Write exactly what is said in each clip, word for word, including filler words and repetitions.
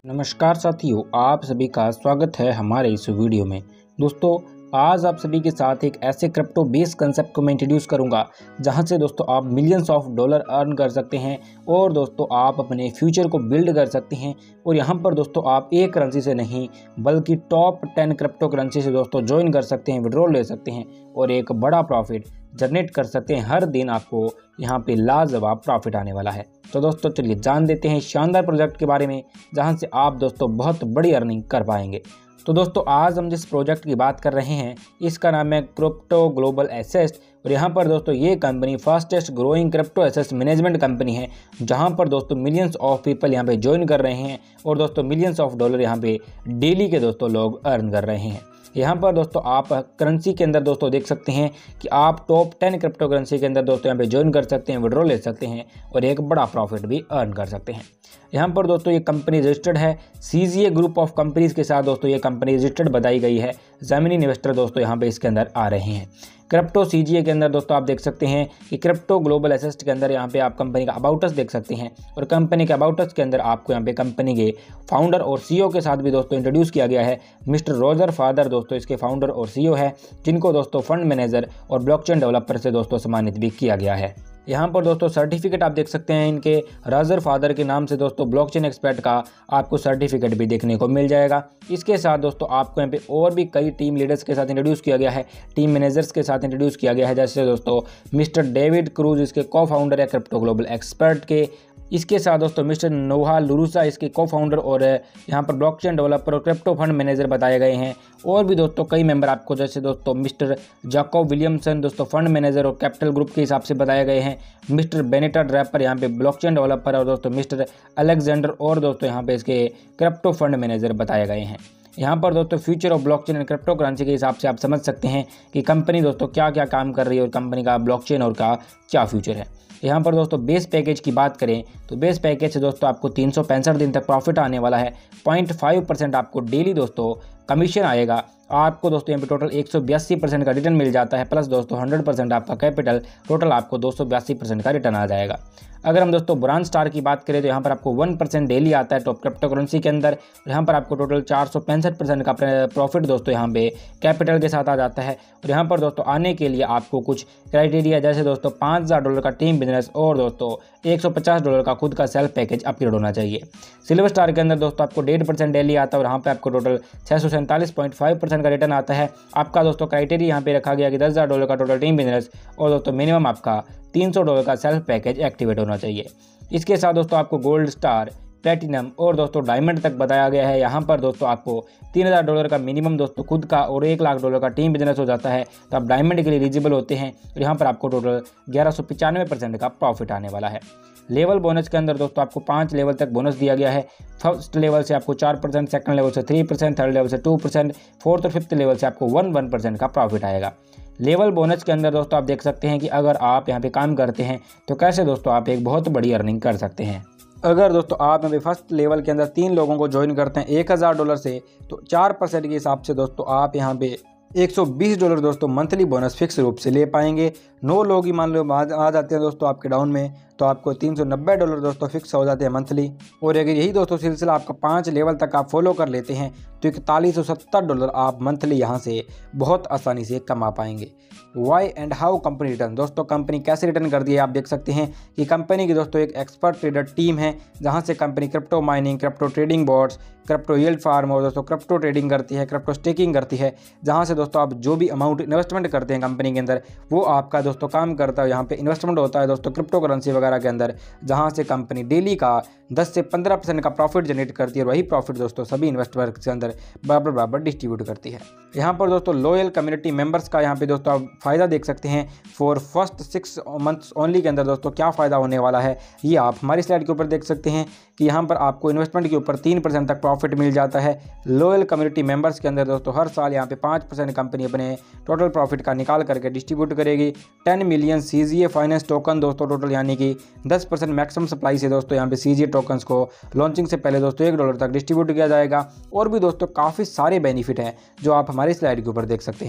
नमस्कार साथियों, आप सभी का स्वागत है हमारे इस वीडियो में। दोस्तों, आज आप सभी के साथ एक ऐसे क्रिप्टो बेस्ड कंसेप्ट को मैं इंट्रोड्यूस करूंगा जहां से दोस्तों आप मिलियंस ऑफ डॉलर अर्न कर सकते हैं और दोस्तों आप अपने फ्यूचर को बिल्ड कर सकते हैं। और यहां पर दोस्तों आप एक करेंसी से नहीं बल्कि टॉप टेन क्रिप्टो करेंसी से दोस्तों ज्वाइन कर सकते हैं, विड्रॉल ले सकते हैं और एक बड़ा प्रॉफिट जनरेट कर सकते हैं। हर दिन आपको यहाँ पे लाजवाब प्रॉफिट आने वाला है। तो दोस्तों चलिए जान देते हैं शानदार प्रोजेक्ट के बारे में जहाँ से आप दोस्तों बहुत बड़ी अर्निंग कर पाएंगे। तो दोस्तों आज हम जिस प्रोजेक्ट की बात कर रहे हैं इसका नाम है क्रिप्टो ग्लोबल एसेट। और यहाँ पर दोस्तों ये company fastest growing crypto asset management company है जहाँ पर दोस्तों मिलियंस ऑफ पीपल यहाँ पे ज्वाइन कर रहे हैं और दोस्तों मिलियंस ऑफ डॉलर यहाँ पे डेली के दोस्तों लोग अर्न कर रहे हैं। यहाँ पर दोस्तों आप करेंसी के अंदर दोस्तों देख सकते हैं कि आप टॉप टेन क्रिप्टो करेंसी के अंदर दोस्तों यहाँ पे ज्वाइन कर सकते हैं, विड्रॉल ले सकते हैं और एक बड़ा प्रॉफिट भी अर्न कर सकते हैं। यहाँ पर दोस्तों ये कंपनी रजिस्टर्ड है सीजीए ग्रुप ऑफ कंपनीज के साथ। दोस्तों ये कंपनी रजिस्टर्ड बताई गई है। ज़मीनी इन्वेस्टर दोस्तों यहाँ पे इसके अंदर आ रहे हैं। क्रिप्टो सीजीए के अंदर दोस्तों आप देख सकते हैं कि क्रिप्टो ग्लोबल एसेट के अंदर यहाँ पे आप कंपनी का अबाउटस देख सकते हैं और कंपनी के अबाउटस के अंदर आपको यहाँ पे कंपनी के फाउंडर और सीईओ के साथ भी दोस्तों इंट्रोड्यूस किया गया है। मिस्टर रोजर फादर दोस्तों इसके फाउंडर और सीईओ है जिनको दोस्तों फंड मैनेजर और ब्लॉकचेन डेवलपर से दोस्तों सम्मानित भी किया गया है। यहाँ पर दोस्तों सर्टिफिकेट आप देख सकते हैं इनके राजर फादर के नाम से दोस्तों ब्लॉकचेन एक्सपर्ट का आपको सर्टिफिकेट भी देखने को मिल जाएगा। इसके साथ दोस्तों आपको यहाँ पे और भी कई टीम लीडर्स के साथ इंट्रोड्यूस किया गया है, टीम मैनेजर्स के साथ इंट्रोड्यूस किया गया है, जैसे दोस्तों मिस्टर डेविड क्रूज इसके को फाउंडर है क्रिप्टो ग्लोबल एक्सपर्ट के। इसके साथ दोस्तों मिस्टर नोहा लुरुसा इसके को फाउंडर और यहाँ पर ब्लॉकचेन डेवलपर और क्रिप्टो फंड मैनेजर बताए गए हैं। और भी दोस्तों कई मेंबर आपको जैसे दोस्तों मिस्टर जाकोब विलियमसन दोस्तों फंड मैनेजर और कैपिटल ग्रुप के हिसाब से बताए गए हैं। मिस्टर बेनेटा ड्रैपर यहाँ पे ब्लॉकचेन डेवलपर और दोस्तों मिस्टर अलेक्जेंडर और दोस्तों यहाँ पे इसके क्रिप्टो फंड मैनेजर बताए गए हैं। यहाँ पर दोस्तों future of blockchain and crypto currency के हिसाब से आप समझ सकते हैं कि कंपनी दोस्तों क्या क्या काम कर रही है और कंपनी का ब्लॉकचेन और का क्या फ्यूचर है। यहाँ पर दोस्तों बेस पैकेज की बात करें तो बेस पैकेज से दोस्तों आपको तीन सौ पैंसठ दिन तक प्रॉफिट आने वाला है। पॉइंट फाइव परसेंट आपको डेली दोस्तों कमीशन आएगा। आपको दोस्तों यहाँ पे टोटल एक सौ बयासी परसेंट का रिटर्न मिल जाता है, प्लस दोस्तों हंड्रेड परसेंट आपका कैपिटल, टोटल आपको दो सौ बयासी परसेंट का रिटर्न आ जाएगा। अगर हम दोस्तों ब्रांड स्टार की बात करें तो यहाँ पर आपको वन परसेंट डेली आता है टॉप क्रिप्टो करेंसी के अंदर। यहाँ पर आपको टोटल चार सौ पैंसठ परसेंट का प्रॉफिट दोस्तों यहाँ पे कैपिटल के साथ आ जाता है। और यहाँ पर दोस्तों आने के लिए आपको कुछ क्राइटेरिया जैसे दोस्तों पाँच हज़ार डॉलर का टीम बिजनेस और दोस्तों एक सौ पचास डॉलर का खुद का सेल्फ पैकेज अपग्रेड होना चाहिए। सिल्वर स्टार के अंदर दोस्तों आपको डेढ़ परसेंट डेली आता है और यहाँ पे आपको टोटल छः सौ सैंतालीस पॉइंट फाइव परसेंट का रिटर्न आता है। आपका दोस्तों क्राइटेरिया यहाँ पे रखा गया कि दस हज़ार डॉलर का टोटल टीम बिजनेस और दोस्तों मिनिमम आपका तीन सौ डॉलर का सेल्फ पैकेज एक्टिवेट होना चाहिए। इसके साथ दोस्तों आपको गोल्ड स्टार, प्लेटिनम और दोस्तों डायमंड तक बताया गया है। यहाँ पर दोस्तों आपको तीन हज़ार डॉलर का मिनिमम दोस्तों खुद का और एक लाख डॉलर का टीम बिजनेस हो जाता है तो आप डायमंड के लिए एलिजिबल होते हैं। और यहाँ पर आपको टोटल ग्यारह सौ पचानवे परसेंट का प्रॉफिट आने वाला है। लेवल बोनस के अंदर दोस्तों आपको पाँच लेवल तक बोनस दिया गया है। फर्स्ट लेवल से आपको चार परसेंट, सेकंड लेवल से थ्री परसेंट, थर्ड लेवल से टू परसेंट, फोर्थ और फिफ्थ लेवल से आपको वन वन परसेंट का प्रॉफिट आएगा। लेवल बोनस के अंदर दोस्तों आप देख सकते हैं कि अगर आप यहाँ पे काम करते हैं तो कैसे दोस्तों आप एक बहुत बड़ी अर्निंग कर सकते हैं। अगर दोस्तों आप यहाँ पे फर्स्ट लेवल के अंदर तीन लोगों को ज्वाइन करते हैं एक हज़ार डॉलर से तो चार परसेंट के हिसाब से दोस्तों आप यहाँ पे एक सौ बीस डॉलर दोस्तों मंथली बोनस फिक्स रूप से ले पाएंगे। नौ लोग ही मान लो आ जाते हैं दोस्तों आपके डाउन में तो आपको तीन सौ नब्बे डॉलर दोस्तों फिक्स हो जाते हैं मंथली। और अगर यही दोस्तों सिलसिला आपका पाँच लेवल तक आप फॉलो कर लेते हैं तो इकतालीस सौ सत्तर डॉलर आप मंथली यहाँ से बहुत आसानी से कमा पाएंगे। Why and how company return, दोस्तों कंपनी कैसे रिटर्न करती है आप देख सकते हैं कि कंपनी की दोस्तों एक एक्सपर्ट ट्रेडर टीम है जहाँ से company crypto mining, crypto trading boards, crypto yield farm और दोस्तों क्रिप्टो ट्रेडिंग करती है, क्रिप्टो स्टेकिंग करती है। जहाँ से दोस्तों आप जो भी अमाउंट इन्वेस्टमेंट करते हैं कंपनी के अंदर वो आपका दोस्तों काम करता है। यहाँ पे इन्वेस्टमेंट होता है दोस्तों क्रिप्टो करेंसी वगैरह के अंदर, जहाँ से कंपनी डेली का दस से पंद्रह परसेंट का प्रॉफिट जनरेट करती है और वही प्रॉफिट दोस्तों सभी इन्वेस्टर के अंदर बराबर बराबर डिस्ट्रीब्यूट करती है। यहाँ पर दोस्तों लॉयल कम्युनिटी मेंबर्स का यहाँ पे दोस्तों आप फ़ायदा देख सकते हैं। For first six months only के अंदर दोस्तों क्या फ़ायदा होने वाला है ये आप हमारी स्लाइड के ऊपर देख सकते हैं कि यहाँ पर आपको इन्वेस्टमेंट के ऊपर तीन परसेंट तक प्रॉफिट मिल जाता है। लॉयल कम्युनिटी मेंबर्स के अंदर दोस्तों हर साल यहाँ पे पाँच परसेंट कंपनी अपने टोटल प्रॉफिट का निकाल करके डिस्ट्रीब्यूट करेगी। Ten million CGA finance token दोस्तों टोटल यानी कि दस परसेंट मैक्सिमम सप्लाई से दोस्तों यहाँ पे सीजीए टोकन्स को लॉन्चिंग से पहले दोस्तों एक डॉलर तक डिस्ट्रीब्यूट किया जाएगा। और भी दोस्तों काफ़ी सारे बेनिफिट हैं जो आप हमारी स्लाइड के ऊपर देख सकते हैं।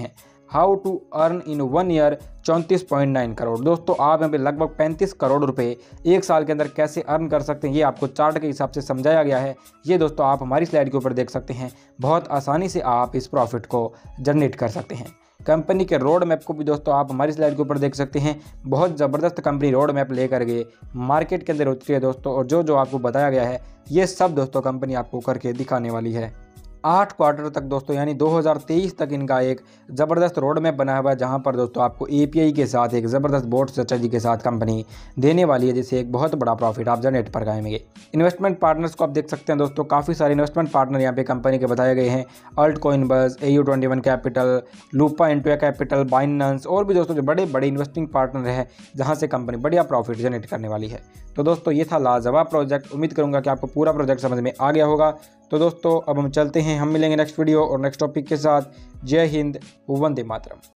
How to earn in one year चौंतीस पॉइंट नाइन करोड़। दोस्तों आप यहाँ पे लगभग पैंतीस करोड़ रुपए एक साल के अंदर कैसे अर्न कर सकते हैं ये आपको चार्ट के हिसाब से समझाया गया है। ये दोस्तों आप हमारी स्लाइड के ऊपर देख सकते हैं। बहुत आसानी से आप इस प्रॉफिट को जनरेट कर सकते हैं। कंपनी के रोड मैप को भी दोस्तों आप हमारी स्लाइड के ऊपर देख सकते हैं। बहुत ज़बरदस्त कंपनी रोड मैप लेकर के मार्केट के अंदर उतरी है दोस्तों, और जो जो आपको बताया गया है ये सब दोस्तों कंपनी आपको करके दिखाने वाली है। आठ क्वार्टर तक दोस्तों यानी दो हज़ार तेईस तक इनका एक ज़बरदस्त रोड मैप बनाया हुआ है, जहां पर दोस्तों आपको एपीआई के साथ एक ज़बरदस्त बोर्ड स्ट्रेटजी के साथ कंपनी देने वाली है, जिससे एक बहुत बड़ा प्रॉफिट आप जनरेट कर पाएंगे। इन्वेस्टमेंट पार्टनर्स को आप देख सकते हैं दोस्तों, काफ़ी सारे इन्वेस्टमेंट पार्टनर यहाँ पे कंपनी के बताए गए हैं। Alt coin buzz, A U twenty one capital, लूपा इंटू कैपिटल, बाइनेंस और भी दोस्तों जो बड़े बड़े इन्वेस्टिंग पार्टनर है, जहाँ से कंपनी बढ़िया प्रॉफिट जनरेट करने वाली है। तो दोस्तों ये था लाजवाब प्रोजेक्ट। उम्मीद करूँगा कि आपको पूरा प्रोजेक्ट समझ में आ गया होगा। तो दोस्तों अब हम चलते हैं, हम मिलेंगे नेक्स्ट वीडियो और नेक्स्ट टॉपिक के साथ। जय हिंद, वंदे मातरम।